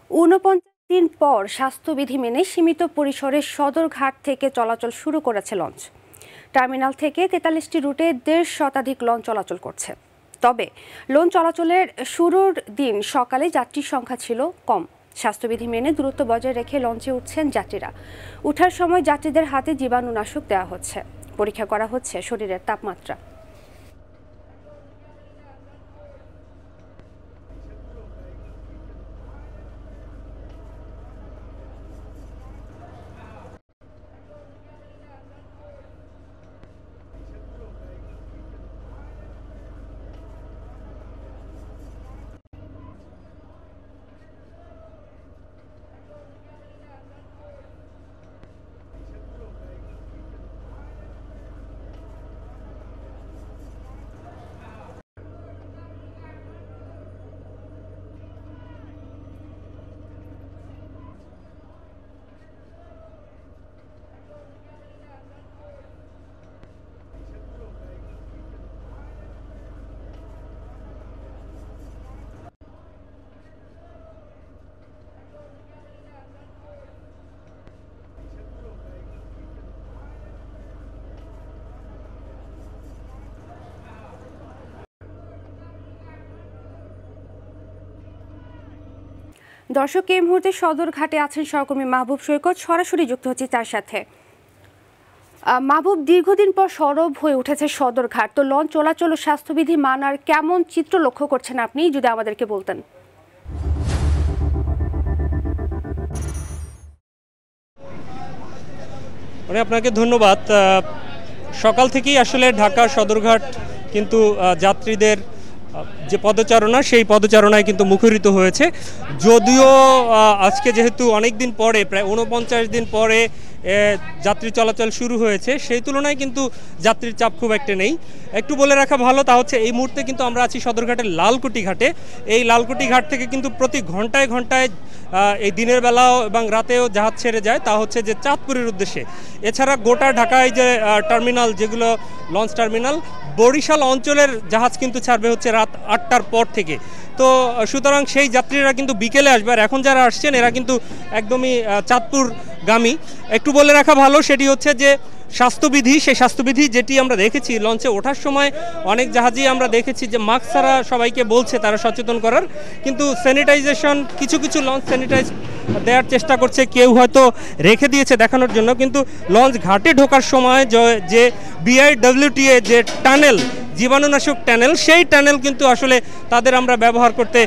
৪৯ দিন পর স্বাস্থ্যবিধি মেনে সীমিত পরিসরে সদরঘাট থেকে চলাচল শুরু করেছে লঞ্চ। টার্মিনাল থেকে ৪৩টি রুটে ১.৫ শতাধিক লঞ্চ চলাচল করছে। তবে লঞ্চ চলাচলের শুরুর দিন সকালে যাত্রীর সংখ্যা ছিল কম। স্বাস্থ্যবিধি মেনে দূরত্ব বজায় রেখে লঞ্চে উঠছেন যাত্রীরা। ওঠার সময় যাত্রীদের হাতে জীবাণুনাশক দেওয়া হচ্ছে, পরীক্ষা করা হচ্ছে শরীরের তাপমাত্রা। দর্শক, এই মুহূর্তে সদরঘাটে আছেন সহকর্মী মাহবুব সৈকত, সরাসরি যুক্ত হচ্ছে তার সাথে। মাহবুব, দীর্ঘদিন পর সরব হয়ে উঠেছে সদরঘাট, তো লঞ্চ চলাচল ও স্বাস্থ্যবিধি মানার কেমন চিত্র লক্ষ্য করছেন আপনি, যদি আমাদেরকে বলতেন। আপনাকে ধন্যবাদ। সকাল থেকেই আসলে ঢাকা সদরঘাট কিন্তু যাত্রীদের যে পদচারণা, সেই পদচারণায় কিন্তু মুখরিত হয়েছে। যদিও আজকে যেহেতু অনেক দিন পরে, প্রায় ৪৯ দিন পরে যাত্রী চলাচল শুরু হয়েছে, সেই তুলনায় কিন্তু যাত্রীর চাপ খুব একটা নেই। একটু বলে রাখা ভালো, তা হচ্ছে এই মুহূর্তে কিন্তু আমরা আছি সদরঘাটের লালকুটি ঘাটে। এই লালকুটি ঘাট থেকে কিন্তু প্রতি ঘন্টায় ঘন্টায় এই দিনের বেলাও এবং রাতেও জাহাজ ছেড়ে যায়, তা হচ্ছে যে চাঁদপুরের উদ্দেশ্যে। এছাড়া গোটা ঢাকায় যে টার্মিনাল, যেগুলো লঞ্চ টার্মিনাল, বরিশাল অঞ্চলের জাহাজ কিন্তু ছাড়বে হচ্ছে রাত ৮টার পর থেকে। তো সুতরাং সেই যাত্রীরা কিন্তু বিকেলে আসবে, আর এখন যারা আসছেন এরা কিন্তু একদমই চাঁদপুরগামী। একটু বলে রাখা ভালো, সেটি হচ্ছে যে স্বাস্থ্যবিধি, সেই স্বাস্থ্যবিধি যেটি আমরা দেখেছি লঞ্চে ওঠার সময় অনেক জাহাজেই আমরা দেখেছি যে মাস্ক ছাড়া সবাইকে বলছে তারা সচেতন করার, কিন্তু স্যানিটাইজেশন, কিছু কিছু লঞ্চ স্যানিটাইজ দেওয়ার চেষ্টা করছে, কেউ হয়তো রেখে দিয়েছে দেখানোর জন্য। কিন্তু লঞ্চ ঘাটে ঢোকার সময় যে BIWTA যে টানেল, জীবাণুনাশক টানেল, সেই টানেল কিন্তু আসলে তাদের আমরা ব্যবহার করতে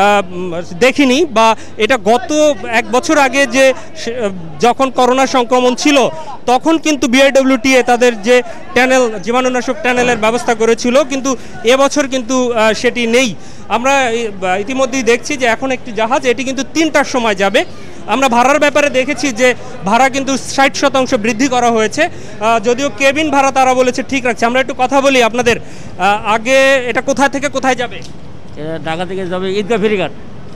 দেখিনি। বা এটা গত ১ বছর আগে যে যখন করোনা সংক্রমণ ছিল, তখন কিন্তু BIWTA তাদের যে টানেল, জীবাণুনাশক টানেলের ব্যবস্থা করেছিল, কিন্তু এবছর কিন্তু সেটি নেই। আমরা ইতিমধ্যেই দেখছি যে এখন একটি জাহাজ, এটি কিন্তু ৩টার সময় যাবে। আমরা ভাড়ার ব্যাপারে দেখেছি যে ভাড়া কিন্তু ৬০% বৃদ্ধি করা হয়েছে, যদিও কেবিন ভাড়া তারা বলেছে ঠিক রাখছে। আমরা একটু কথা বলি আপনাদের। আগে এটা কোথা থেকে কোথায় যাবে? ঢাকা থেকে যাবে ঈদগাহ ফেরিঘাট।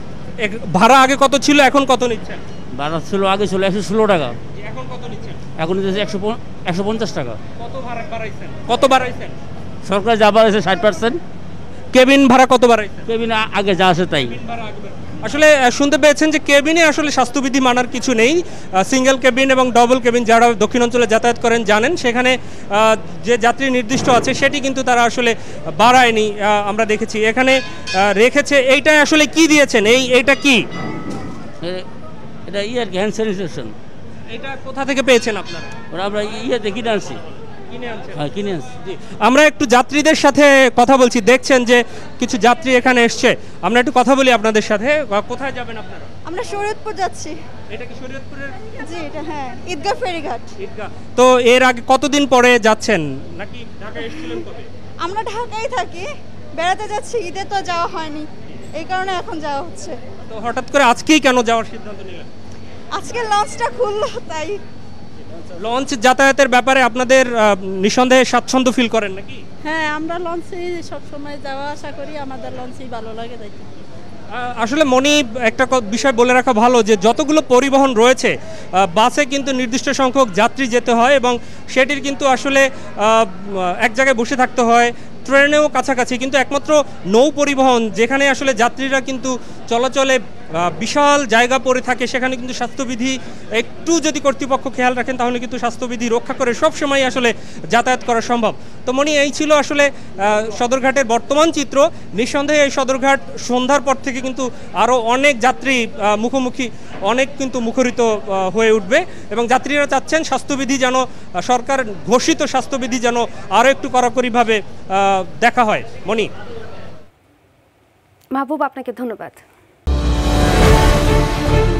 ভাড়া আগে কত ছিল, এখন কত নিচ্ছেন? ভাড়া ছিল, আগে ছিল ১১৬ টাকা, এখন কত নিচ্ছেন? এখন নিচ্ছে ১৫০ টাকা। কত ভাড়া বাড়াইছেন? কত বাড়াইছেন? সরকার যা বাড়াইছে ৬০%। কেবিন ভাড়া কত বাড়াইছেন? কেবিন আগে যা আছে তাই। আসলে শুনতে পেয়েছেন যে কেবিনে আসলে স্বাস্থ্যবিধি মানার কিছু নেই। সিঙ্গেল কেবিন এবং ডবল কেবিন যারা দক্ষিণ অঞ্চলে যাতায়াত করেন জানেন, সেখানে যে যাত্রী নির্দিষ্ট আছে সেটি কিন্তু তারা আসলে বাড়ায়নি। আমরা দেখেছি এখানে রেখেছে। এইটাই আসলে কি দিয়েছেন? এইটা কি? এটা আর কি, হ্যান্ড স্যানিটেশন। এটা কোথা থেকে পেয়েছেন আপনারা? আমরা কিনে আনছি। হ্যাঁ, কিনে আনছি। আমরা একটু যাত্রীদের সাথে কথা বলছি, দেখছেন যে কিছু যাত্রী এখানে এসছে। আমরা একটু কথা বলি আপনাদের সাথে। কোথায় যাবেন আপনারা? আমরা শরীয়তপুর যাচ্ছি। এটা কি শরীয়তপুরের? জি, এটা হ্যাঁ, ঈদগাহ ফেরিঘাট। ঈদগাহ। তো এর আগে কতদিন পরে যাচ্ছেন, নাকি ঢাকায় এসেছিলেন কবে? আমরা ঢাকায় থাকি, বেড়াতে যাচ্ছি, ঈদে তো যাওয়া হয়নি, এই কারণে এখন যাওয়া হচ্ছে। তো হঠাৎ করে আজকেই কেন যাওয়ার সিদ্ধান্ত নিলেন? আজকে লঞ্চটা খুললো তাই। লঞ্চ যাতায়াতের ব্যাপারে আপনাদের নিঃসন্দেহে স্বাচ্ছন্দ্য ফিল করেন নাকি? হ্যাঁ, আমরা লঞ্চেই সবসময় যাওয়া আসা করি, আমাদের লঞ্চেই ভালো লাগে তাই। আসলে মনি, একটা বিষয় বলে রাখা ভালো যে যতগুলো পরিবহন রয়েছে, বাসে কিন্তু নির্দিষ্ট সংখ্যক যাত্রী যেতে হয় এবং সেটির কিন্তু আসলে এক জায়গায় বসে থাকতে হয়। ট্রেনেও কাছাকাছি, কিন্তু একমাত্র নৌ পরিবহন যেখানে আসলে যাত্রীরা কিন্তু চলাচলে বিশাল জায়গা পড়ে থাকে, সেখানে কিন্তু স্বাস্থ্যবিধি একটু যদি কর্তৃপক্ষ খেয়াল রাখেন তাহলে কিন্তু স্বাস্থ্যবিধি রক্ষা করে সবসময় আসলে যাতায়াত করা সম্ভব। তো মনি, এই ছিল আসলে সদরঘাটের বর্তমান চিত্র। নিঃসন্দেহে এই সদরঘাট সন্ধ্যার পর থেকে কিন্তু আরও অনেক যাত্রী মুখোমুখি অনেক কিন্তু মুখরিত হয়ে উঠবে এবং যাত্রীরা চাচ্ছেন স্বাস্থ্যবিধি যেন সরকার ঘোষিত স্বাস্থ্যবিধি যেন আরও একটু কড়াকড়িভাবে দেখা হয়। মনি। মাহবুব, আপনাকে ধন্যবাদ।